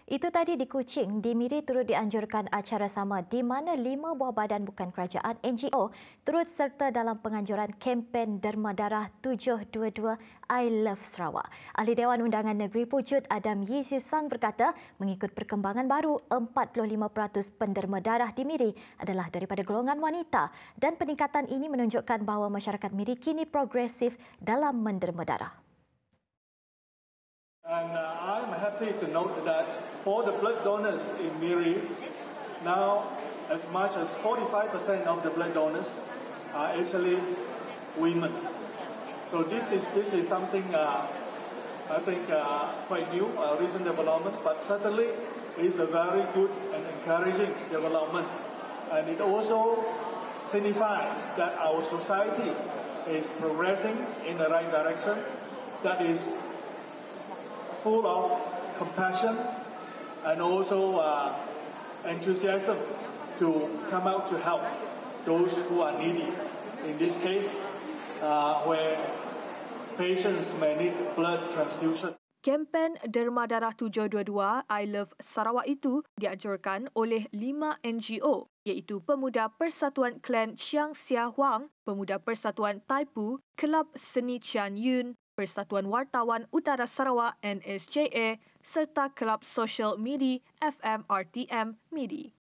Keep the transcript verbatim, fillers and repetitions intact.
Itu tadi di Kuching, di Miri turut dianjurkan acara sama di mana lima buah badan bukan kerajaan N G O turut serta dalam penganjuran kempen Derma Darah tujuh dua dua I Love Sarawak. Ahli Dewan Undangan Negeri Pujut Adam Yisu Sang berkata, mengikut perkembangan baru, empat puluh lima peratus penderma darah di Miri adalah daripada golongan wanita dan peningkatan ini menunjukkan bahawa masyarakat Miri kini progresif dalam menderma darah. And uh, I'm happy to note that for the blood donors in Miri, now as much as forty-five percent of the blood donors are actually women. So this is this is something uh, I think uh, quite new, uh, recent development, but certainly is a very good and encouraging development. And it also signifies that our society is progressing in the right direction. That is full of compassion and also uh, enthusiasm to come out to help those who are needy. In this case, uh, where patients may need blood transfusion. Kempen Derma Darah tujuh dua dua I Love Sarawak itu dianjurkan oleh lima N G O iaitu Pemuda Persatuan Klan Chiang Sia Huang, Pemuda Persatuan Taipu, Kelab Seni Chian Yun, Persatuan Wartawan Utara Sarawak N S J A serta Kelab Sosial Miri F M R T M Miri.